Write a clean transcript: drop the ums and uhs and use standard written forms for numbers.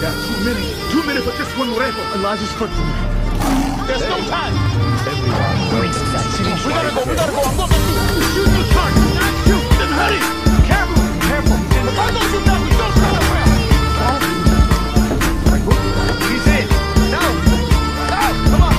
got too many for just one rebel. Elijah's foot. There's no time. Everyone knows that. We gotta go. I'm going.